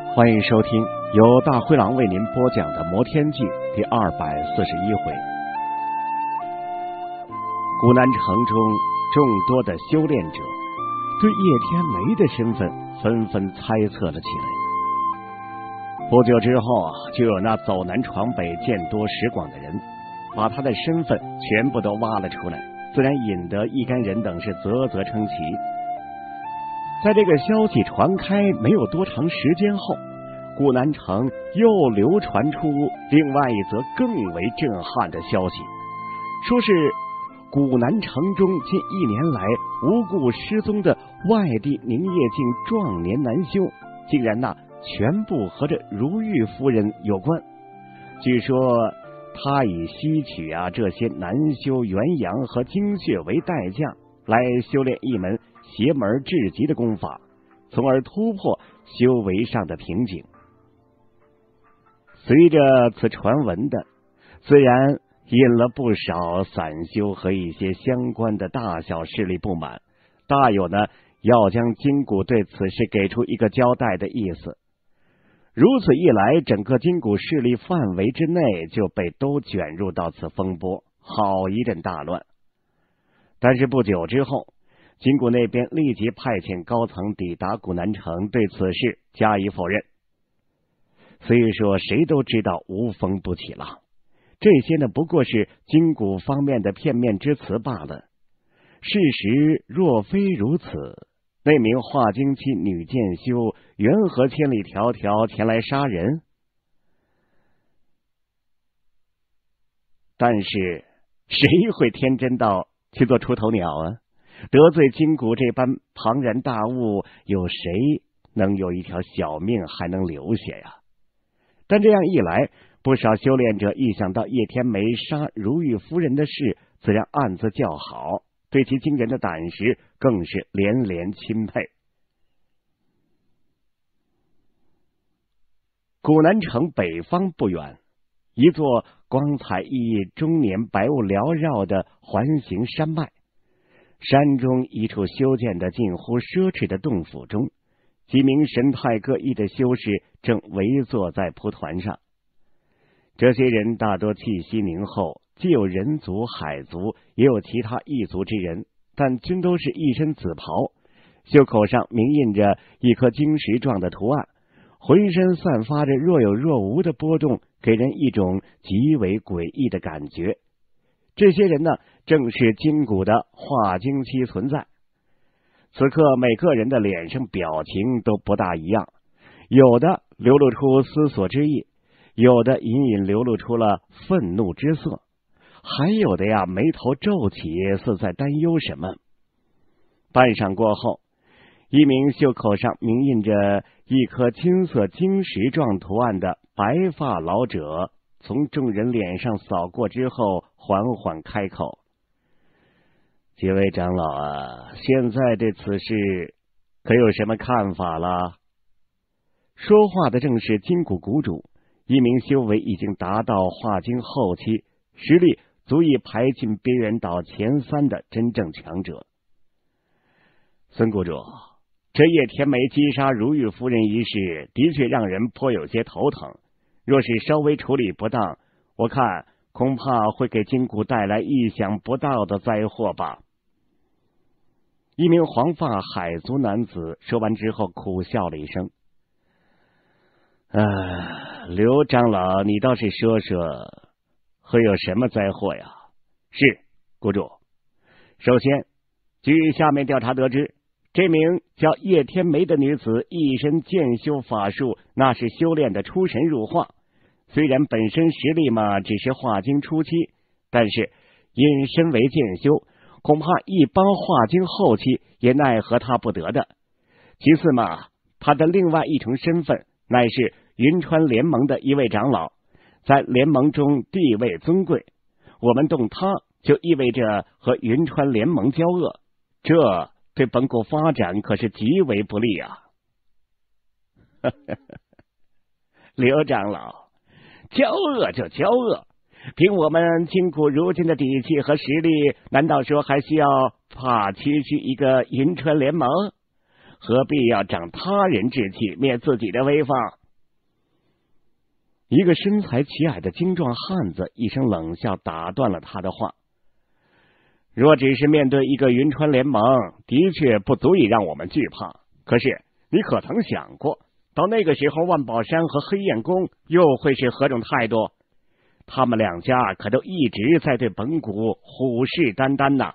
欢迎收听由大灰狼为您播讲的《魔天记》第241回。古南城中众多的修炼者对叶天梅的身份纷纷猜测了起来。不久之后就有那走南闯北、见多识广的人把他的身份全部都挖了出来，自然引得一干人等是啧啧称奇。在这个消息传开没有多长时间后，古南城又流传出另外一则更为震撼的消息，说是古南城中近1年来无故失踪的外地宁业境壮年男修，竟然全部和这如玉夫人有关。据说他以吸取这些男修元阳和精血为代价，来修炼一门邪门至极的功法，从而突破修为上的瓶颈。随着此传闻的，自然引了不少散修和一些相关的大小势力不满，大有要将金谷对此事给出一个交代的意思。如此一来，整个金谷势力范围之内就被都卷入到此风波，好一阵大乱。但是不久之后，金谷那边立即派遣高层抵达古南城，对此事加以否认。虽说谁都知道无风不起浪，这些不过是金谷方面的片面之词罢了。事实若非如此，那名化精期女剑修缘何千里迢迢前来杀人？但是谁会天真到去做出头鸟啊？得罪金谷这般庞然大物，有谁能有一条小命还能留下呀？但这样一来，不少修炼者一想到叶天梅杀如玉夫人的事，自然暗自叫好，对其惊人的胆识更是连连钦佩。古南城北方不远，一座光彩熠熠、终年白雾缭绕的环形山脉，山中一处修建的近乎奢侈的洞府中，几名神态各异的修士正围坐在蒲团上。这些人大多气息凝厚，既有人族、海族，也有其他异族之人，但均都是一身紫袍，袖口上铭印着一颗晶石状的图案，浑身散发着若有若无的波动，给人一种极为诡异的感觉。这些人正是金谷的化精期存在。此刻每个人的脸上表情都不大一样，有的流露出思索之意，有的隐隐流露出了愤怒之色，还有的眉头皱起，似在担忧什么。半晌过后，一名袖口上铭印着一颗金色晶石状图案的白发老者从众人脸上扫过之后，缓缓开口：几位长老现在对此事可有什么看法了？说话的正是金谷谷主，一名修为已经达到化精后期，实力足以排进边缘岛前3的真正强者。孙谷主，这叶天梅击杀如玉夫人一事的确让人颇有些头疼，若是稍微处理不当，我看恐怕会给金谷带来意想不到的灾祸吧。一名黄发海族男子说完之后苦笑了一声：刘长老，你倒是说说会有什么灾祸呀？是，谷主。首先，据下面调查得知，这名叫叶天梅的女子一身剑修法术，那是修炼的出神入化，虽然本身实力只是化精初期，但是因身为剑修，恐怕一般化精后期也奈何他不得的。其次他的另外一重身份乃是云川联盟的一位长老，在联盟中地位尊贵，我们动他就意味着和云川联盟交恶，这对本谷发展可是极为不利啊。刘长老，交恶就交恶，凭我们金谷如今的底气和实力，难道说还需要怕区一个银川联盟？何必要长他人志气，灭自己的威风？ 一个身材奇矮的精壮汉子一声冷笑打断了他的话。若只是面对一个云川联盟，的确不足以让我们惧怕。可是你可曾想过，到那个时候万宝山和黑焰宫又会是何种态度？他们两家可都一直在对本谷虎视眈眈呐。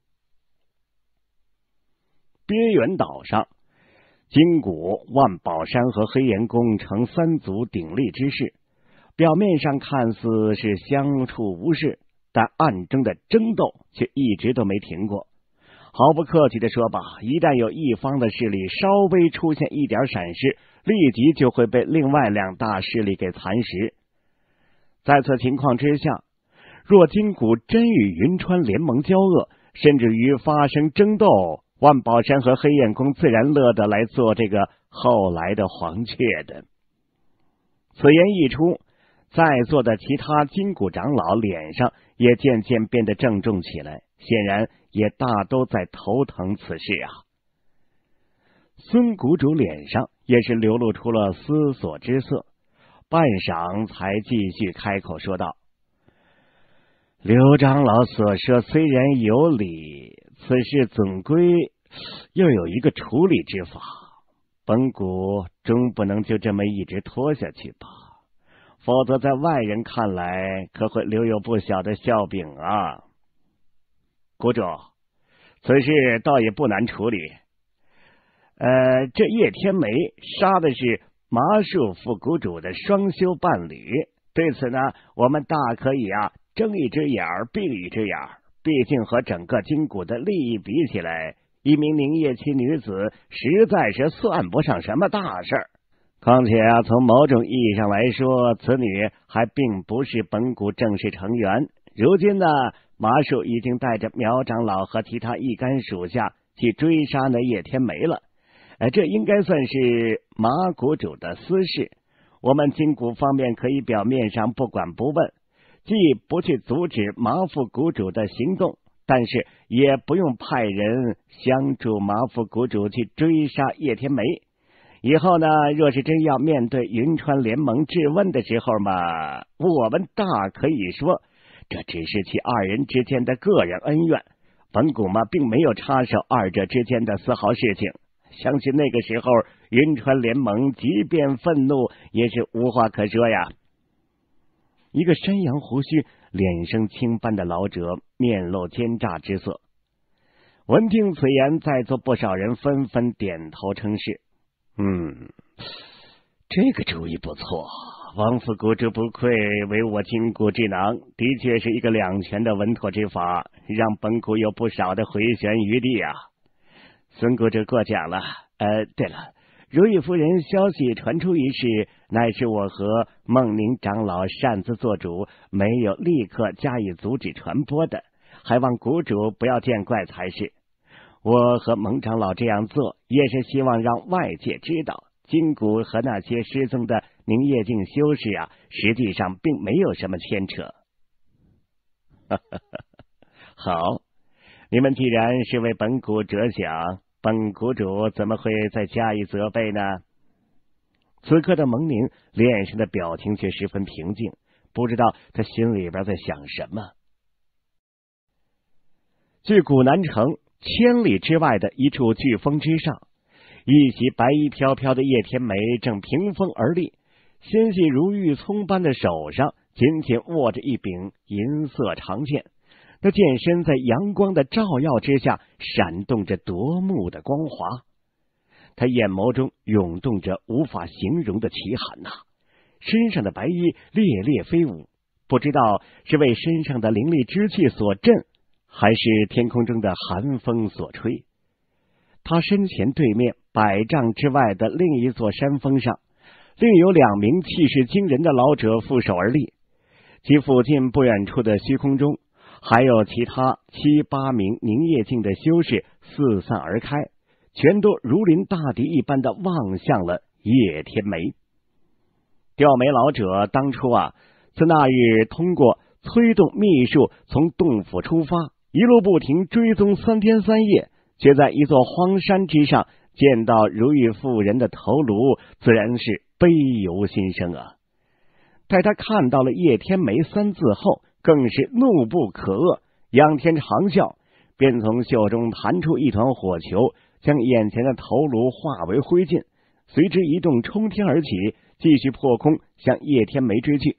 边缘岛上，金谷、万宝山和黑岩宫成三足鼎立之势，表面上看似是相处无事，但暗中的争斗却一直都没停过。毫不客气的说吧，一旦有一方的势力稍微出现一点闪失，立即就会被另外两大势力给蚕食。在此情况之下，若金谷真与云川联盟交恶，甚至于发生争斗，万宝山和黑焰宫自然乐得来做这个后来的黄雀的。此言一出，在座的其他金谷长老脸上也渐渐变得郑重起来，显然也大都在头疼此事啊。孙谷主脸上也是流露出了思索之色，半晌才继续开口说道：刘长老所说虽然有理，此事总归又有一个处理之法，本谷终不能就这么一直拖下去吧，否则在外人看来可会留有不小的笑柄啊。谷主，此事倒也不难处理。这叶天梅杀的是麻树副谷主的双修伴侣，对此呢，我们大可以睁一只眼闭一只眼，毕竟和整个金谷的利益比起来，一名宁夜期女子实在是算不上什么大事儿。况且从某种意义上来说，此女还并不是本谷正式成员。如今呢，麻树已经带着苗长老和其他一干属下去追杀那叶天梅了。这应该算是麻谷主的私事，我们金谷方面可以表面上不管不问，既不去阻止麻副谷主的行动，但是也不用派人相助麻副谷主去追杀叶天梅。以后呢，若是真要面对云川联盟质问的时候嘛，我们大可以说这只是其二人之间的个人恩怨，本谷嘛并没有插手二者之间的丝毫事情。相信那个时候云川联盟即便愤怒也是无话可说呀。一个山羊胡须脸生青斑的老者面露奸诈之色，闻听此言，在座不少人纷纷点头称是。这个主意不错，王副谷主不愧为我金谷之囊，的确是一个两全的稳妥之法，让本谷有不少的回旋余地啊。孙谷主过奖了。对了，如意夫人消息传出一事，乃是我和孟宁长老擅自做主，没有立刻加以阻止传播的，还望谷主不要见怪才是。我和孟长老这样做，也是希望让外界知道，金谷和那些失踪的宁夜境修士实际上并没有什么牵扯。好，你们既然是为本谷着想，本谷主怎么会再加以责备呢？此刻的蒙宁脸上的表情却十分平静，不知道他心里边在想什么。距古南城千里之外的一处巨峰之上，一袭白衣飘飘的叶天梅正凭风而立，纤细如玉葱般的手上紧紧握着一柄银色长剑，那剑身在阳光的照耀之下闪动着夺目的光华，他眼眸中涌动着无法形容的奇寒呐，身上的白衣猎猎飞舞，不知道是为身上的灵力之气所震，还是天空中的寒风所吹。他身前对面100丈之外的另一座山峰上，另有2名气势惊人的老者负手而立，其附近不远处的虚空中还有其他7、8名凝夜境的修士四散而开，全都如临大敌一般的望向了叶天梅。吊眉老者当初自那日通过催动秘术从洞府出发，一路不停追踪3天3夜，却在一座荒山之上见到如玉妇人的头颅，自然是悲由心生啊。 待他看到了叶天梅三字后，更是怒不可遏，仰天长啸，便从袖中弹出一团火球，将眼前的头颅化为灰烬，随之一动冲天而起，继续破空向叶天梅追去。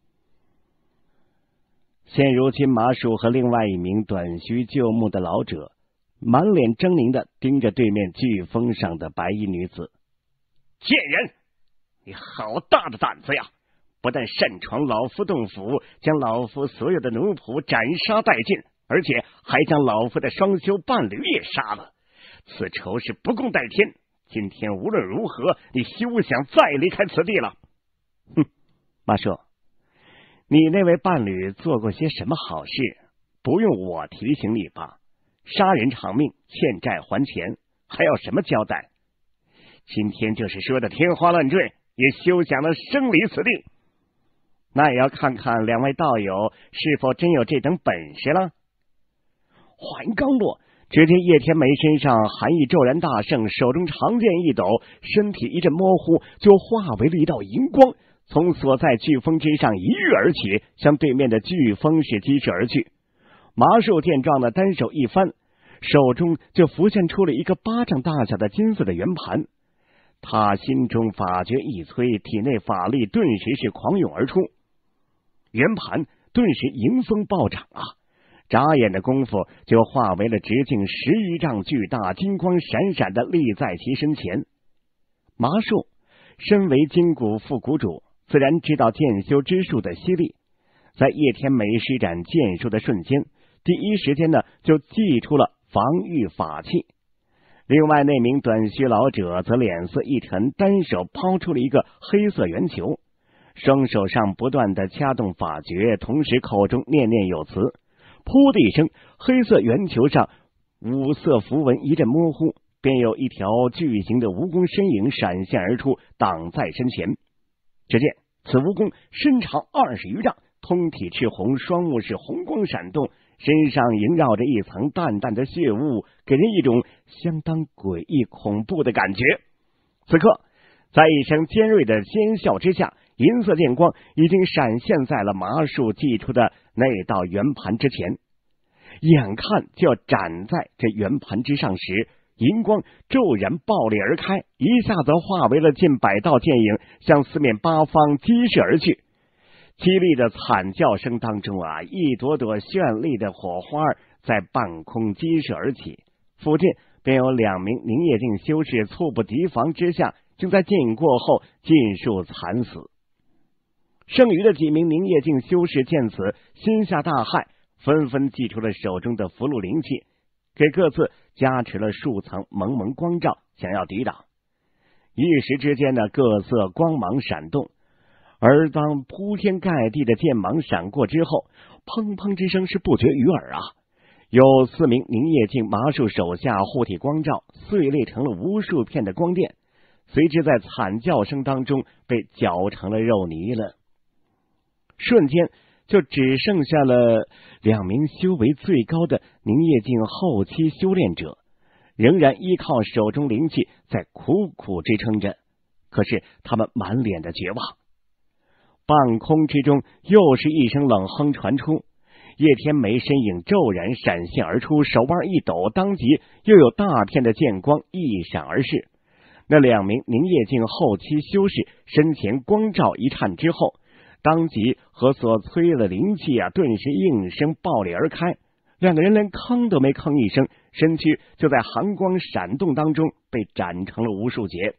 现如今，麻树和另外一名短须旧目的老者满脸狰狞的盯着对面飓风上的白衣女子。贱人，你好大的胆子呀！不但擅闯老夫洞府，将老夫所有的奴仆斩杀殆尽，而且还将老夫的双修伴侣也杀了，此仇是不共戴天。今天无论如何，你休想再离开此地了。哼，麻树，你那位伴侣做过些什么好事？不用我提醒你吧？杀人偿命，欠债还钱，还要什么交代？今天就是说的天花乱坠，也休想能生离此地。那也要看看两位道友是否真有这等本事了。话音刚落，只见叶天梅身上寒意骤然大盛，手中长剑一抖，身体一阵模糊，就化为了一道银光，从所在飓风之上一跃而起，向对面的飓风是击射而去。麻树见状的单手一翻，手中就浮现出了一个巴掌大小的金色的圆盘。他心中法诀一催，体内法力顿时是狂涌而出，圆盘顿时迎风暴涨啊！眨眼的功夫就化为了直径10余丈巨大，金光闪闪的立在其身前。麻树身为筋骨副谷主，自然知道剑修之术的犀利，在叶天梅施展剑术的瞬间，第一时间呢就祭出了防御法器。另外那名短须老者则脸色一沉，单手抛出了一个黑色圆球，双手上不断的掐动法诀，同时口中念念有词。噗的一声，黑色圆球上五色符文一阵模糊，便有一条巨型的蜈蚣身影闪现而出，挡在身前。只见此蜈蚣身长20余丈，通体赤红，双目是红光闪动，身上萦绕着一层淡淡的血雾，给人一种相当诡异恐怖的感觉。此刻在一声尖锐的尖啸之下，银色剑光已经闪现在了麻树祭出的那道圆盘之前，眼看就要斩在这圆盘之上时，银光骤然爆裂而开，一下子化为了近100道剑影，向四面八方击射而去。凄厉的惨叫声当中啊，一朵朵绚丽的火花在半空激射而起，附近便有2名凝液境修士猝不及防之下，竟在剑影过后尽数惨死。剩余的几名凝液境修士见此，心下大骇，纷纷祭出了手中的符箓灵气，给各自加持了数层蒙蒙光照，想要抵挡。一时之间呢，各色光芒闪动，而当铺天盖地的剑芒闪过之后，砰砰之声是不绝于耳啊！有4名凝液境麻树手下护体光照碎裂成了无数片的光电，随之在惨叫声当中被搅成了肉泥了。瞬间就只剩下了2名修为最高的凝液境后期修炼者，仍然依靠手中灵气在苦苦支撑着，可是他们满脸的绝望。半空之中又是一声冷哼传出，叶天梅身影骤然闪现而出，手腕一抖，当即又有大片的剑光一闪而逝。那2名凝液境后期修士身前光照一颤之后，当即和所催的灵气啊，顿时应声爆裂而开。2个人连吭都没吭一声，身躯就在寒光闪动当中被斩成了无数截。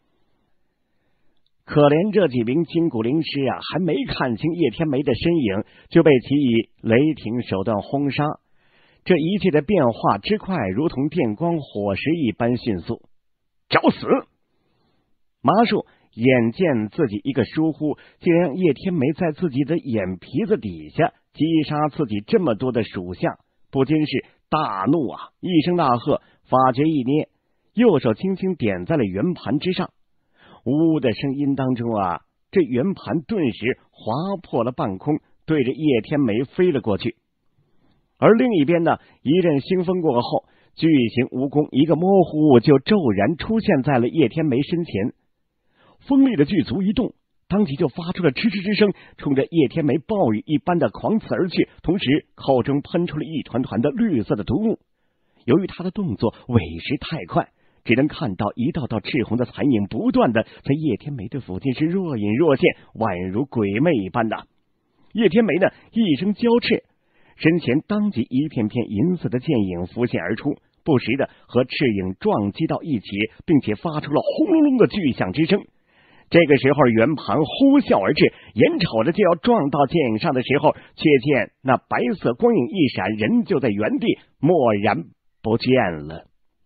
可怜这几名筋骨灵师啊，还没看清叶天梅的身影，就被其以雷霆手段轰杀。这一切的变化之快，如同电光火石一般迅速。找死！麻树眼见自己一个疏忽，竟让叶天梅在自己的眼皮子底下击杀自己这么多的属下，不禁是大怒啊！一声大喝，法诀一捏，右手轻轻点在了圆盘之上，呜呜的声音当中啊，这圆盘顿时划破了半空，对着叶天梅飞了过去。而另一边呢，一阵腥风过后，巨型蜈蚣一个模糊就骤然出现在了叶天梅身前。锋利的巨足一动， 当即就发出了嗤嗤之声，冲着叶天梅暴雨一般的狂刺而去，同时口中喷出了一团团的绿色的毒雾。由于他的动作委实太快，只能看到一道道赤红的残影不断的在叶天梅的附近是若隐若现，宛如鬼魅一般的。叶天梅呢一声娇斥，身前当即一片片银色的剑影浮现而出，不时的和赤影撞击到一起，并且发出了轰隆隆的巨响之声。这个时候袁庞呼啸而至，眼瞅着就要撞到剑影上的时候，却见那白色光影一闪，人就在原地蓦然不见了。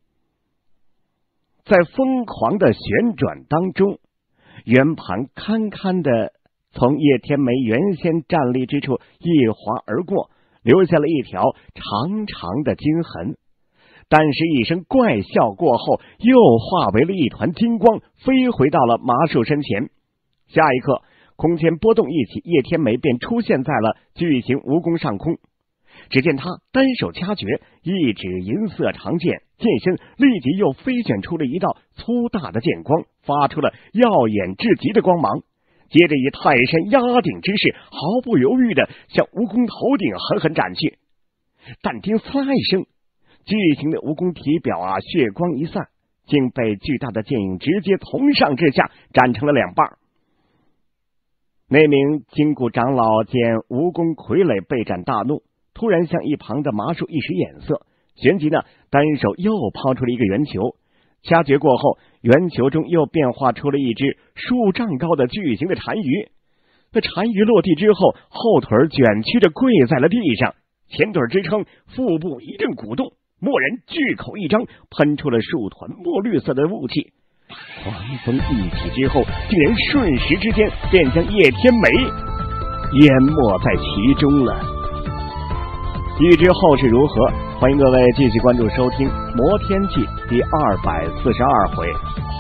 在疯狂的旋转当中，袁庞堪堪的从叶天梅原先站立之处一滑而过，留下了一条长长的金痕。但是一声怪笑过后，又化为了一团金光，飞回到了麻树身前。下一刻，空间波动一起，叶天梅便出现在了巨型蜈蚣上空。只见他单手掐诀，一指银色长剑，剑身立即又飞卷出了一道粗大的剑光，发出了耀眼至极的光芒。接着以泰山压顶之势，毫不犹豫的向蜈蚣头顶狠狠斩去。但听呲啦一声，巨型的蜈蚣体表血光一散，竟被巨大的剑影直接从上至下斩成了两半。那名金箍长老见蜈蚣傀儡被斩，大怒，突然向一旁的麻树一使眼色，旋即呢单手又抛出了一个圆球，掐诀过后，圆球中又变化出了一只数丈高的巨型的单鱼。那单鱼落地之后，后腿卷曲着跪在了地上，前腿支撑，腹部一阵鼓动，蓦然巨口一张，喷出了数团墨绿色的雾气。狂风一起之后，竟然瞬时之间便将叶天梅淹没在其中了。欲知后事如何，欢迎各位继续关注收听《魔天记》第242回